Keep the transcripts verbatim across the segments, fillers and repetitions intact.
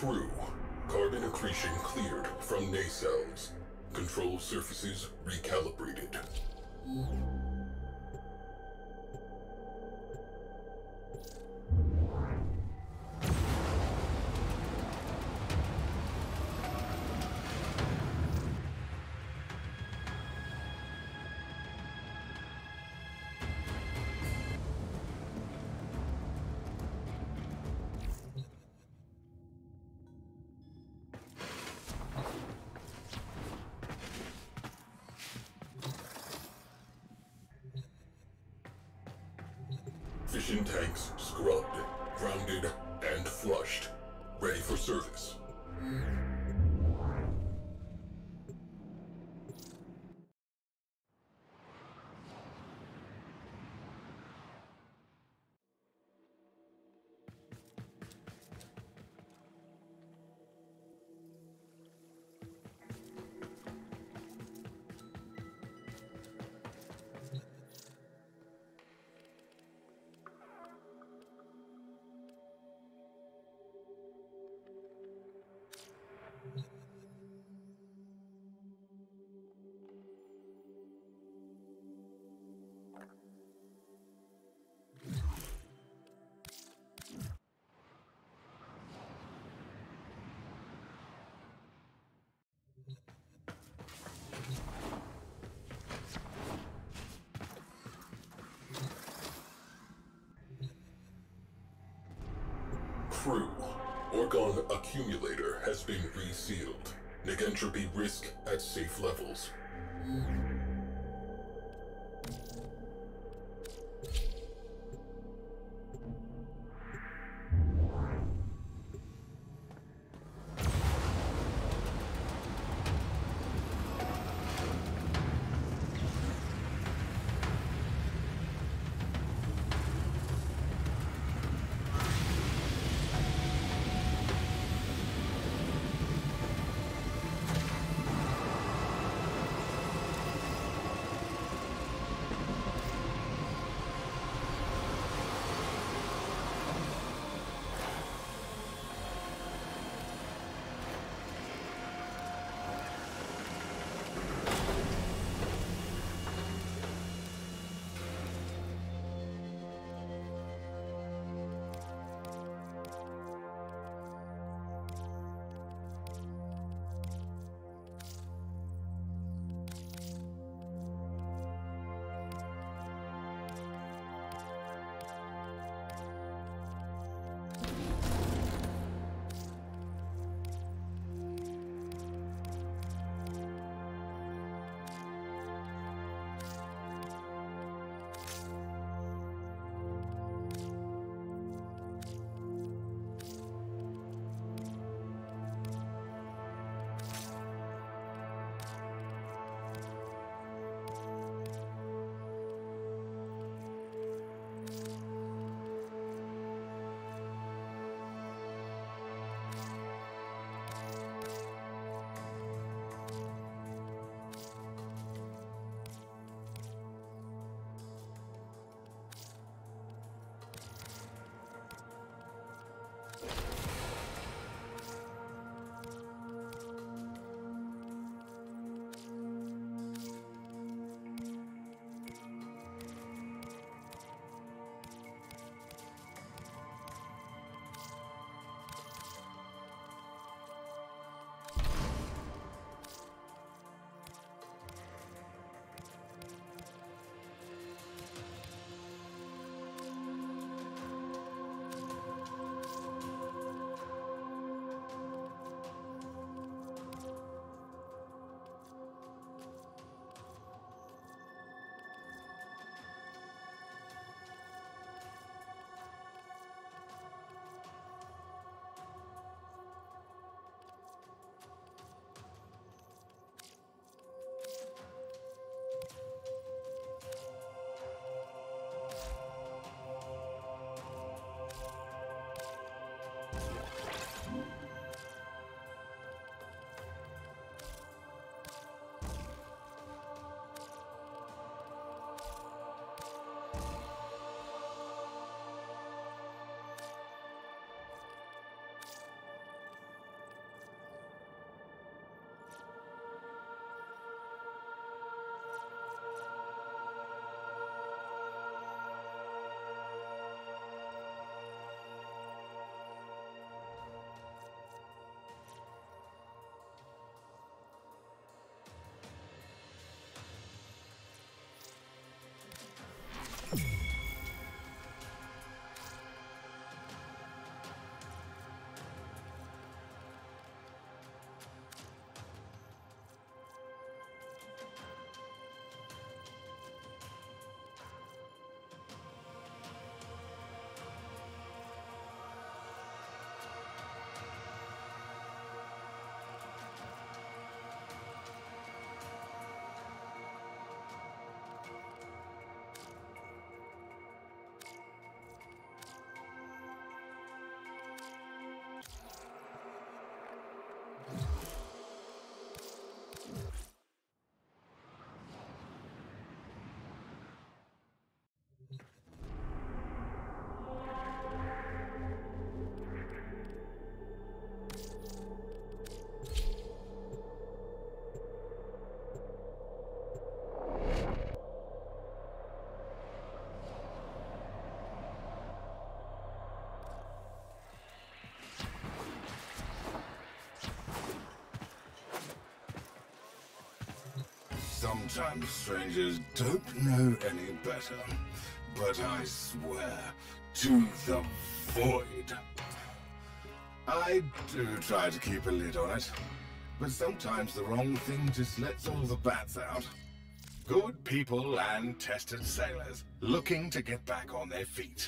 Crew, carbon accretion cleared from nacelles. Control surfaces recalibrated. Fission tanks scrubbed, grounded, and flushed. Ready for service. Crew, Orgon Accumulator has been resealed. Negentropy risk at safe levels. Sometimes strangers don't know any better, but I swear to the void. I do try to keep a lid on it, but sometimes the wrong thing just lets all the bats out. Good people and tested sailors looking to get back on their feet.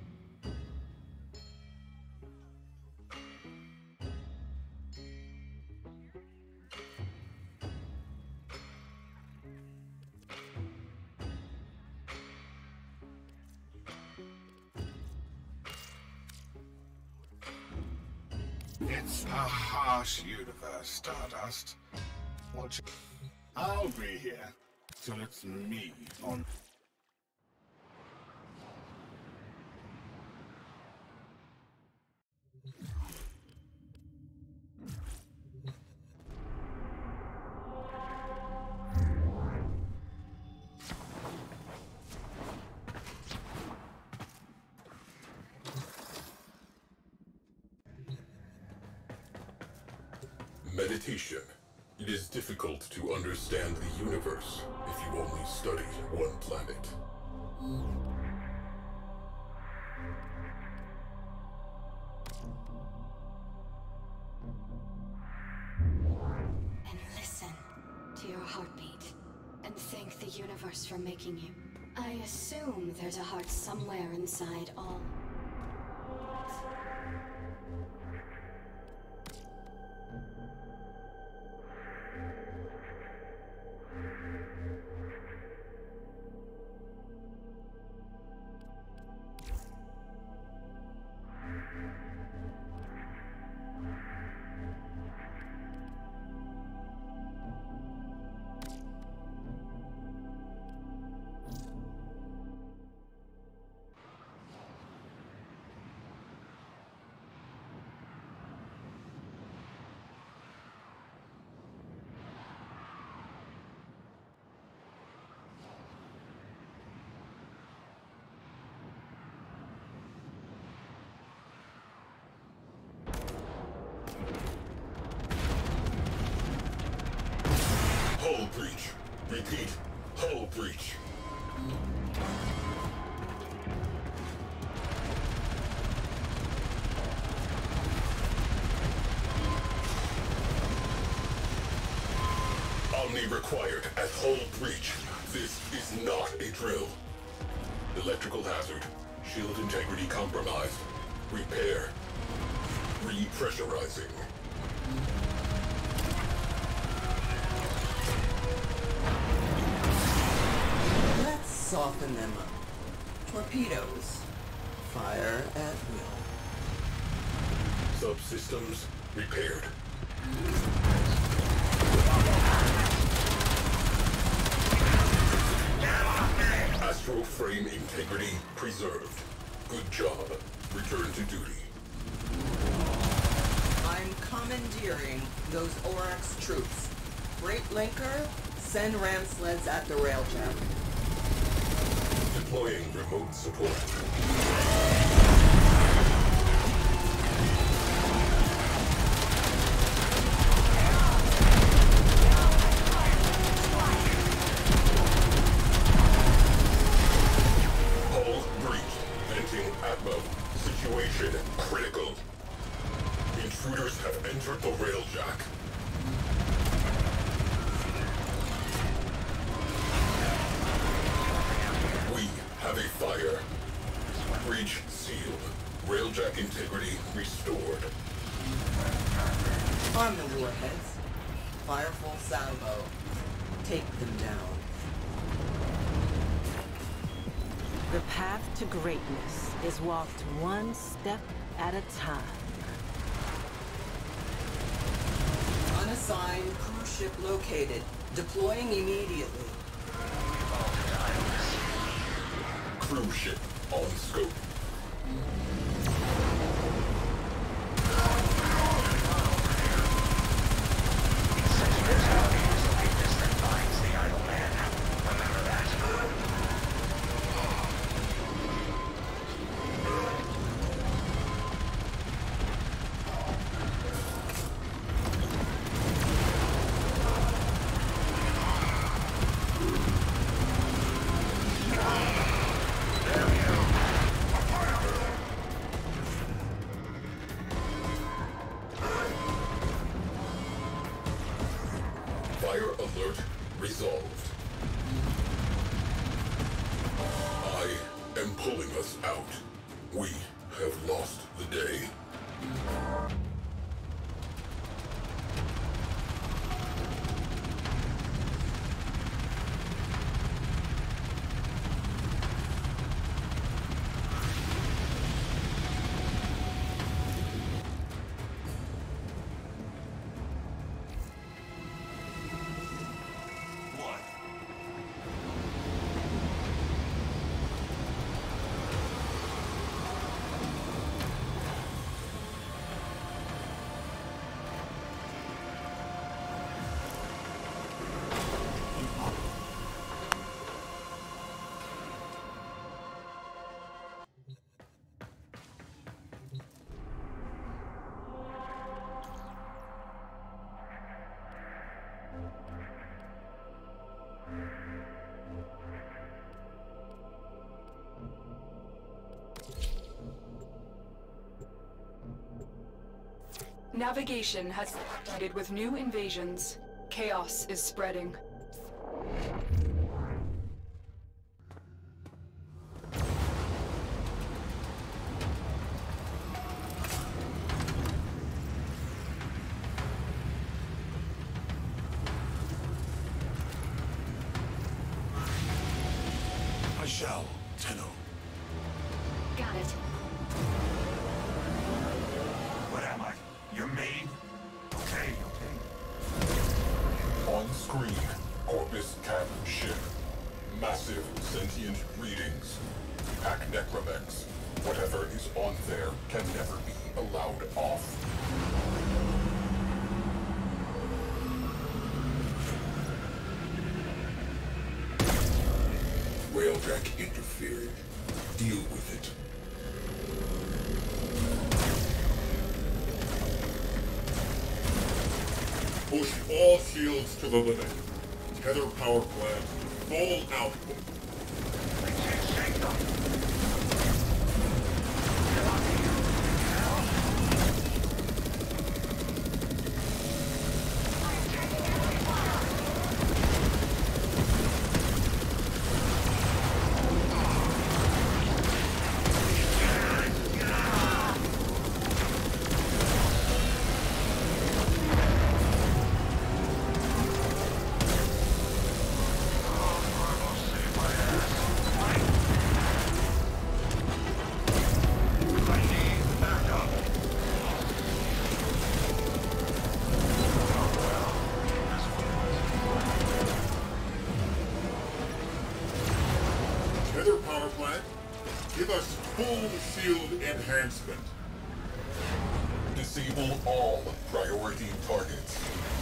It's a harsh universe, Stardust. Watch. I'll be here till it's me on. Meditation. It is difficult to understand the universe if you only study one planet. And listen to your heartbeat, and thank the universe for making you. I assume there's a heart somewhere inside all. Hull breach. Repeat, hull breach. Omni required at hull breach. This is not a drill. Electrical hazard. Shield integrity compromised. Repair. Repressurizing. Soften them up. Torpedoes. Fire at will. Subsystems repaired. Astral frame integrity preserved. Good job. Return to duty. I'm commandeering those Orax troops. Freight linker, send ram sleds at the railjack. Deploying remote support. Hull breach. Venting Atmo. Situation critical. Intruders have entered the railjack. Have a fire. Breach sealed. Railjack integrity restored. Arm the warheads. Fire full salvo. Take them down. The path to greatness is walked one step at a time. Unassigned cruise ship located. Deploying immediately. Cruise ship on scope. Fire alert resolved. I am pulling us out. We have lost the day. Navigation has started with new invasions. Chaos is spreading. I shall, Tenno. Got it. What am I? Your maid? Okay, okay. On screen, Corpus Cap ship. Massive sentient readings. Pack Necromex. Whatever is on there can never be allowed off. Railjack interfered. Deal with it. Push all shields to the limit. Tether power plant, full output. Tether power plant, give us full shield enhancement. Disable all priority targets.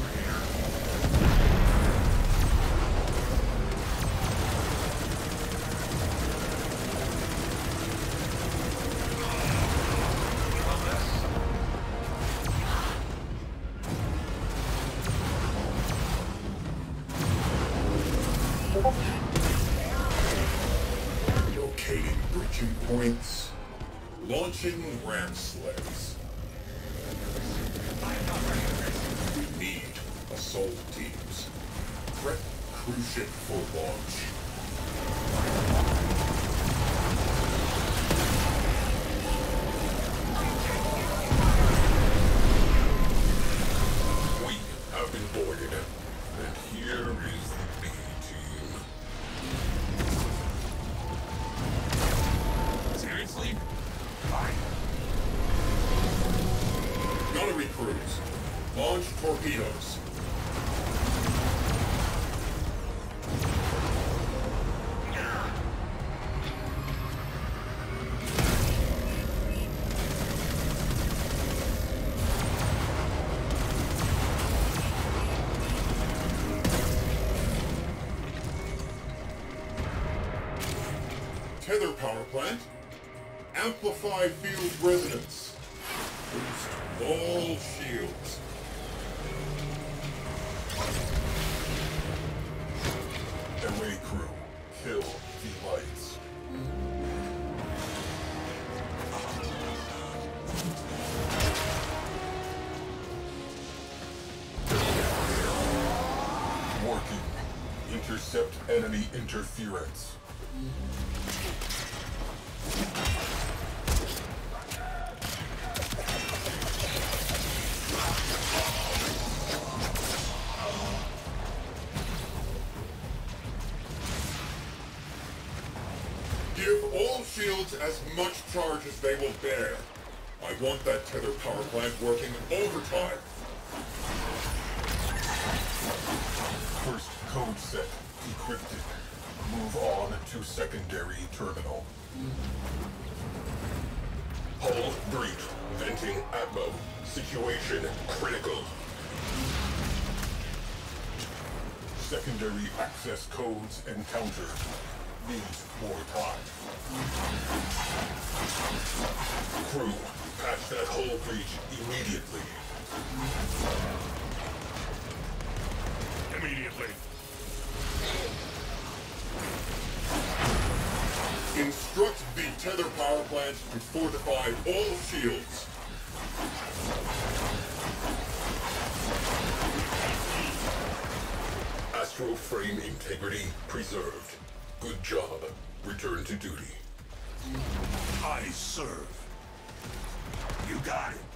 Locating breaching points. Launching ram sleds. We need assault teams. Prep cruise ship for launch. We have been boarded, and here is the B team. Seriously? Fine. Gunnery crews, launch torpedoes. Tether power plant. Amplify field resonance. Boost all shields. Away crew. Kill the lights. intercept enemy interference. Give all shields as much charge as they will bear. I want that tether power plant working overtime. First code set decrypted. Move on to secondary terminal. Hull breach. Venting Atmo. Situation critical. Secondary access codes encountered. Needs more time. Crew, patch that hull breach immediately. Immediately. Instruct the tether power plant to fortify all shields. Astral frame integrity preserved. Good job. Return to duty. I serve. You got it.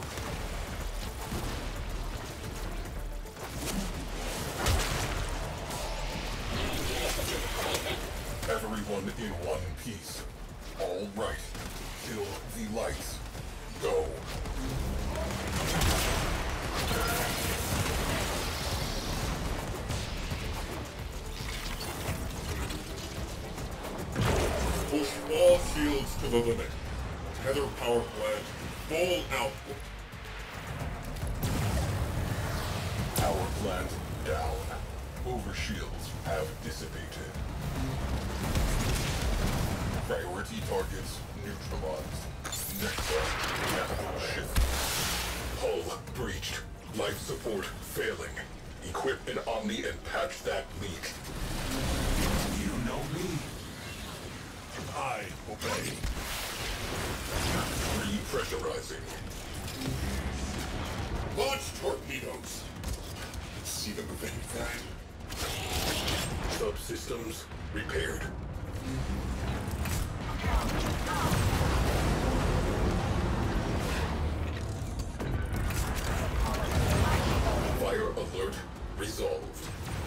Everyone in one piece. All right. Kill the lights. Go. Push all shields to the limit. Tether power plant, full output. Power plant down. Overshields have dissipated. Priority targets neutralized. Next up, capital shift. Hull breached. Life support failing. Equip an Omni and patch that leak. You know me. I obey. Repressurizing. Launch torpedoes. See them evade that. Subsystems repaired. Fire alert resolved.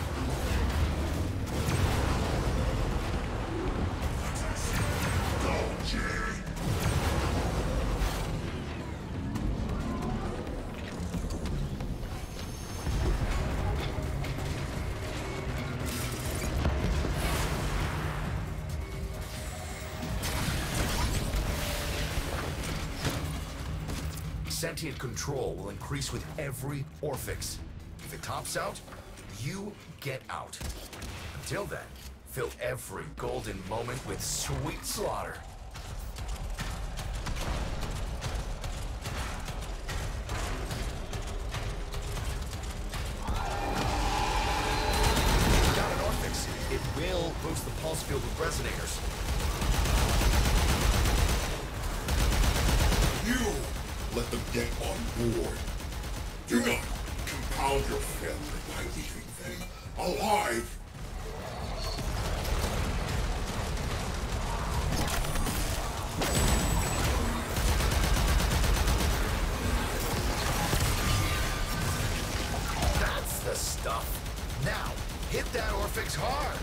Go, Jerry. Sentient control will increase with every Orphix. If it tops out, you get out. Until then, fill every golden moment with sweet slaughter. Got an Orphix. It will boost the pulse field with resonators. You let them get on board. Do not compound your failure by leaving them alive. That's the stuff. Now, hit that Orphix hard.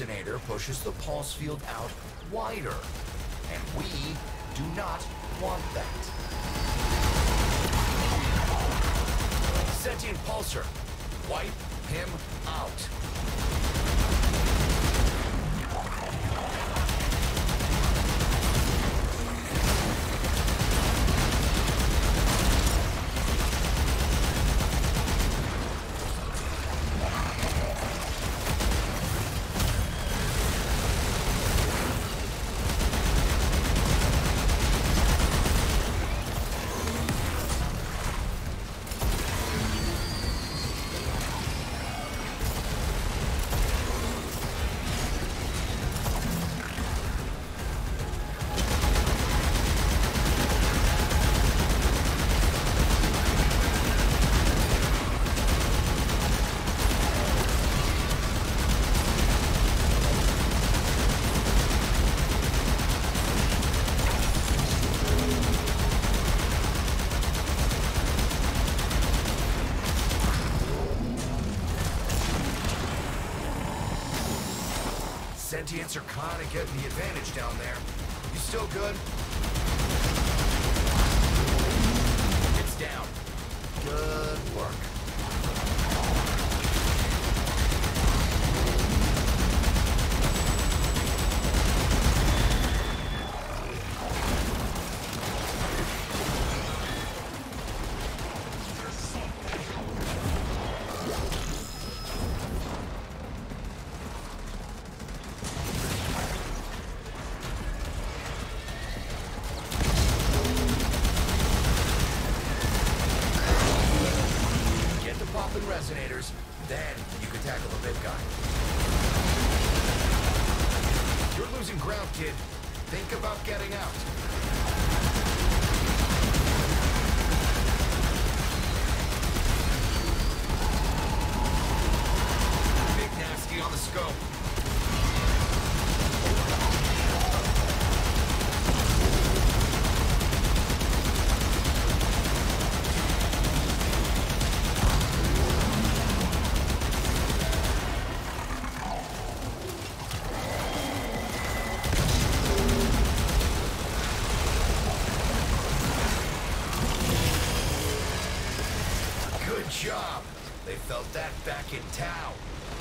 resonator pushes the pulse field out wider. And we do not want that. Sentient Pulsar, wipe him out. Sentients are kinda getting the advantage down there. You still good? It's down. Good work. Resonators, then you can tackle the big guy. You're losing ground, kid. Think about getting out. Big Nasty on the scope. Good job. They felt that back in town.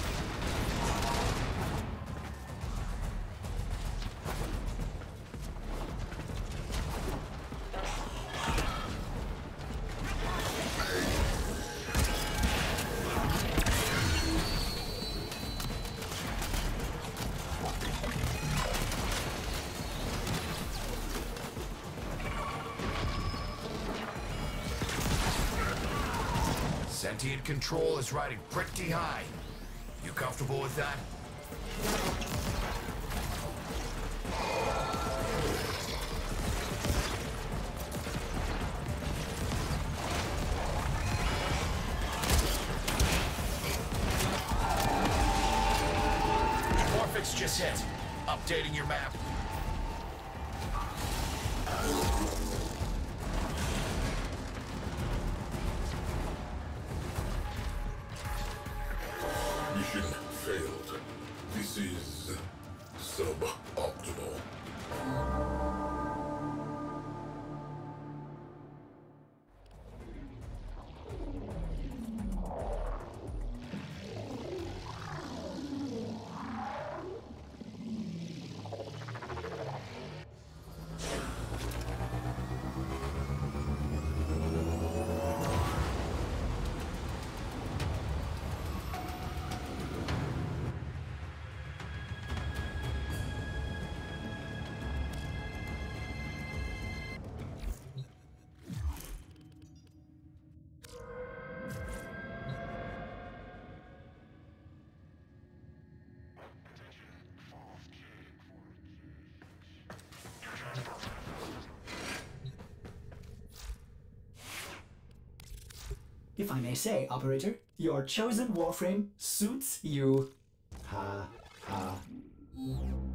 Sentient control is riding pretty high. You comfortable with that? Morphix just hit. Updating your map. Mission failed. This is suboptimal. If I may say, Operator, your chosen warframe suits you. Ha ha.